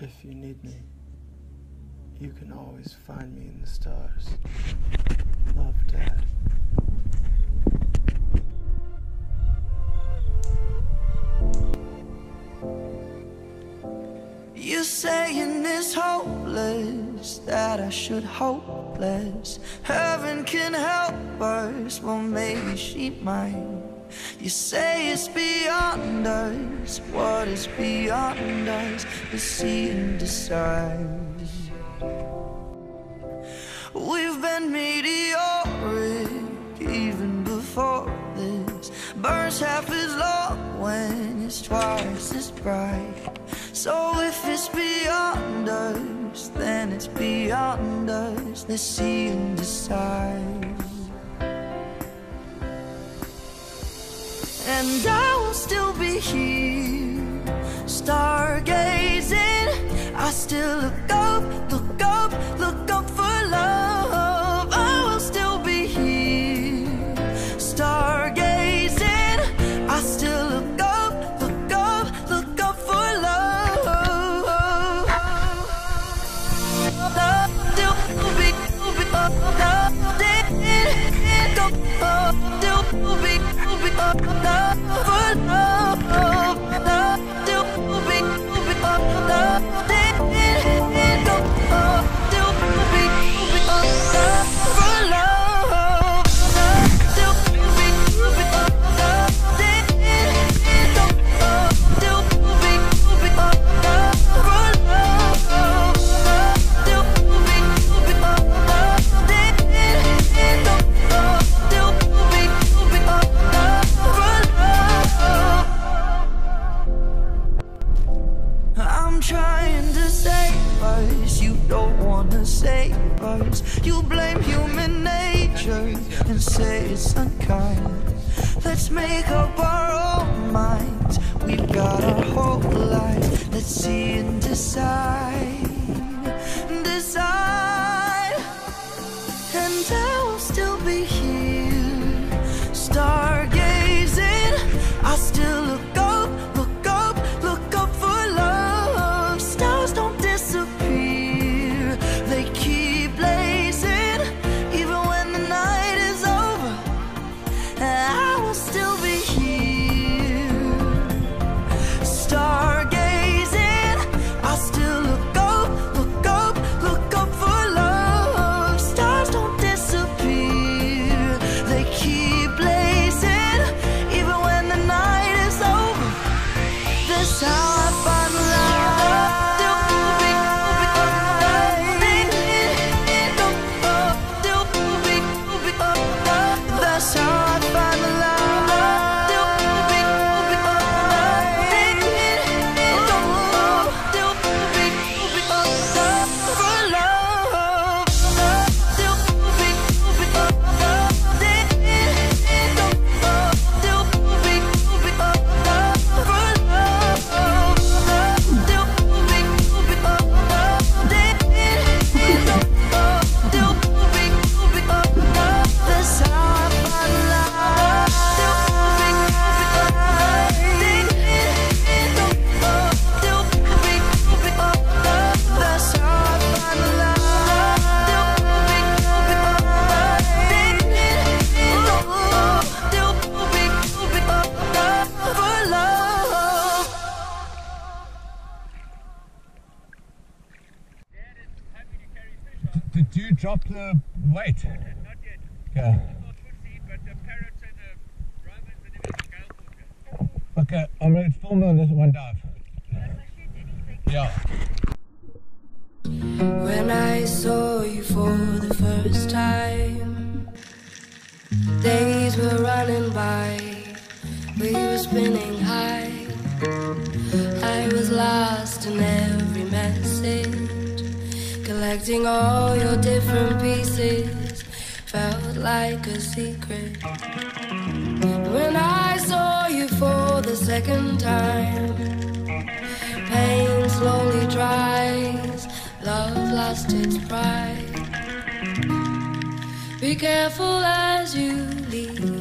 If you need me, you can always find me in the stars. Love, Dad. You're saying it's hopeless, that I should hope less. Heaven can help us, well maybe she might. You say it's beyond us, what is beyond us? Let's see and decide. We've been meteoric even before this. Burns half as long when it's twice as bright. So if it's beyond us, then it's beyond us. Let's see and decide. And I will still be here, stargazing. I still look up, look up, look up for love. I will still be here, stargazing. I still look up, look up, look up for love. Still be, you blame human nature and say it's unkind. Let's make up our own minds. We've got our whole life. Let's see and decide. Decide. And I will still be here, stargazing. I still look up, look up, look up for love. Stars don't disappear, they keep blazing. Even when the night is over, I will still be here, stargazing. I still look up, look up, look up for love. Stars don't disappear, they keep blazing. Even when the night is over, that's how I find love. That's how I find Did you drop the weight? Not yet. Okay. But the parrots and the rovers and everything go for it. Okay, I'm ready to film on this one dive. Yeah. When I saw you for the first time, days were running by, we were spinning high. I was lost in every message, collecting all your different pieces, felt like a secret. When I saw you for the second time, pain slowly dries, love lost its pride. Be careful as you leave.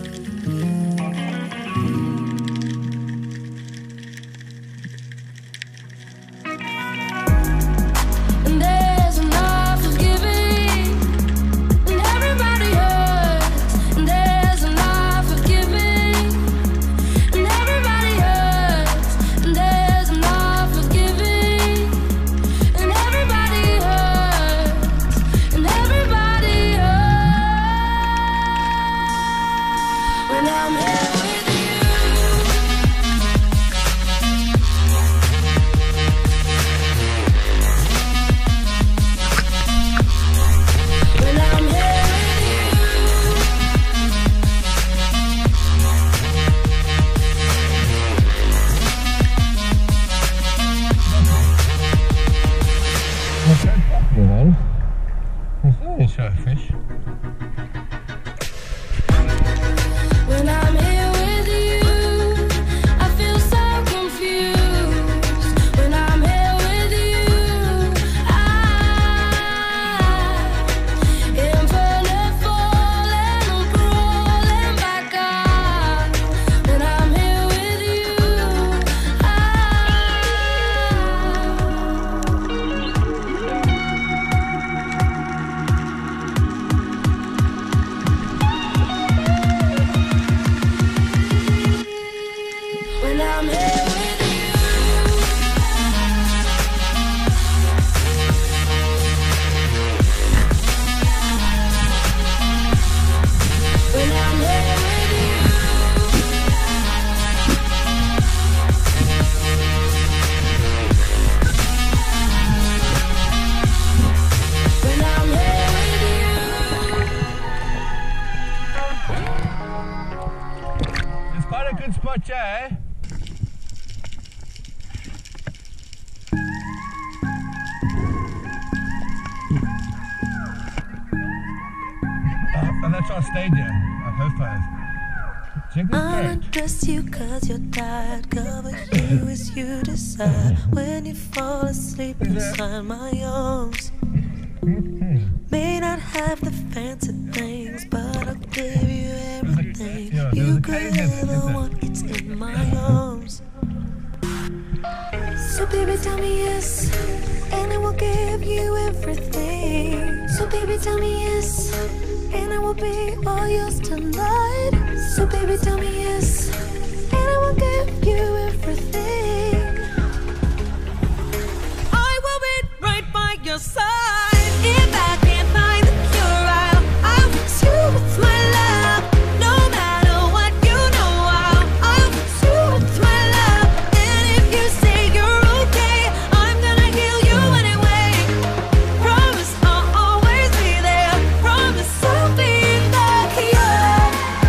I'm here with you. When I'm here with you. When I'm here with you. It's quite a good spot, Jay. And that's our stage here, our host players. Check this out. Undress you cause you're tired. Cover you as you decide. When you fall asleep inside my arms. May not have the fancy things, but I'll give you everything you could ever want. It's in my arms. So baby tell me yes, and I will give you everything. So baby tell me yes, and I will be all yours tonight. So baby tell me yes, and I will give you everything. I will be right by your side. If I can't find the cure, I'll fix you with my love. No matter what, you know I'll fix you with my love. And if you say you're okay, I'm gonna heal you anyway. Promise I'll always be there. Promise I'll be the cure.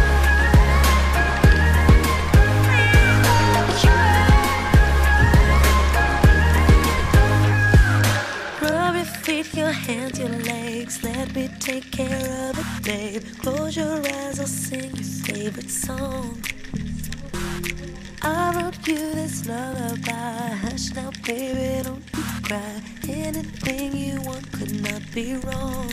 Rub your feet, your hands, your legs. Let me take care of it, babe. Close your eyes, I'll sing your favorite song. I wrote you this lullaby. Hush now, baby, don't you cry. Anything you want could not be wrong.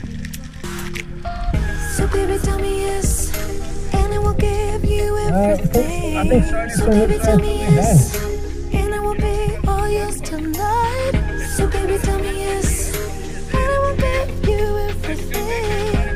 So baby, tell me yes, and I will give you everything. So baby, tell me yes, and I will be all yours tonight. So baby, tell me yes, and I will give you everything.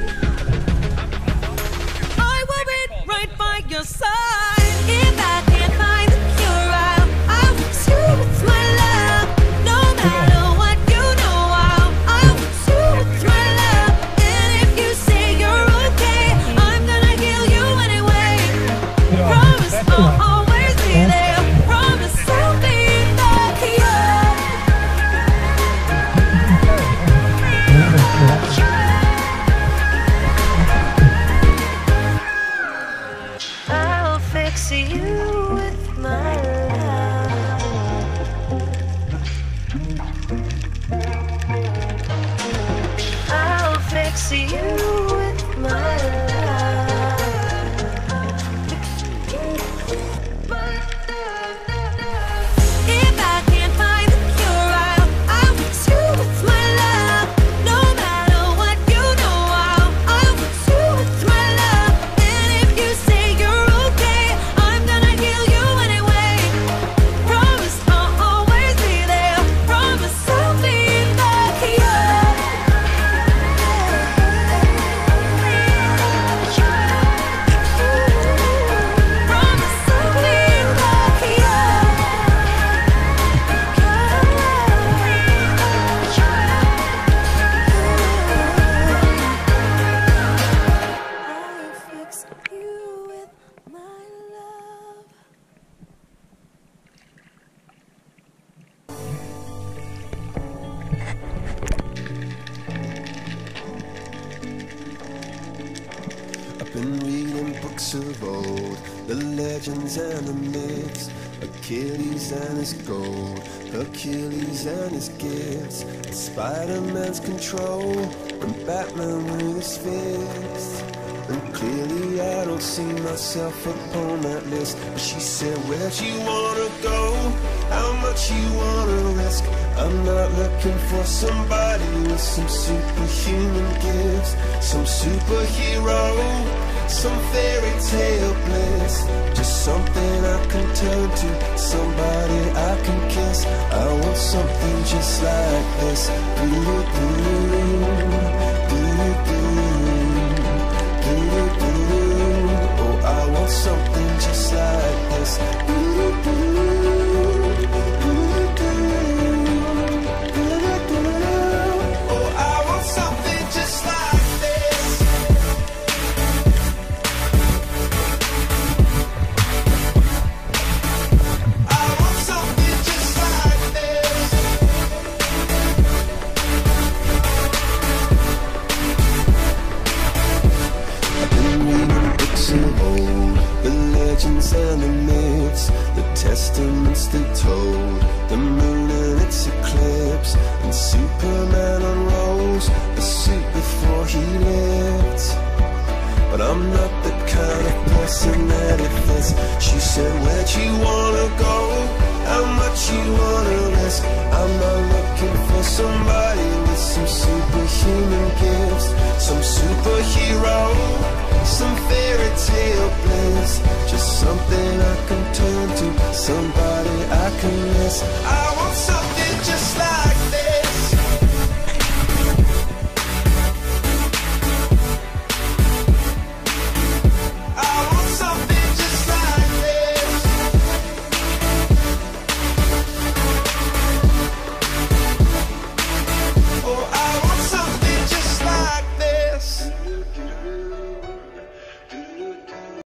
I will be right by your side. If I can't find the cure, I'll fix you with my love. No matter what, you know I'll fix you with my love. And if you say you're okay, I'm gonna heal you anyway. Promise I'll always be there. Promise I'll be the cure. I'll fix you with my love. I'll fix you with my love. If I can't find the cure, I'll fix you with my love. No matter what, you know I'll fix you with my love. And if you say you're okay, I'm gonna heal you anyway. Promise I'll always be there. Promise I'll be the cure. Promise I'll be the I'll fix you with my love. I've been reading books of old, the legends and the myths, Achilles and his gold, Hercules and his gifts, Spider-Man's control, and Batman with his fist. And clearly I don't see myself upon that list. But she said, where'd you wanna go? How much you wanna risk? I'm not looking for somebody with some superhuman gifts, some superhero, some fairy tale bliss. Just something I can turn to, somebody I can kiss. I want something just like this. Oh, I want something just like this. testaments they told, the moon and its eclipse, and Superman unrolls a suit before he lived. But I'm not the kind of person that it fits. She said, where'd you wanna go? How much you wanna risk? I'm not looking for somebody with some superhuman gifts, some superhero, some fairy tale bliss. Just something I can turn to, somebody I can miss.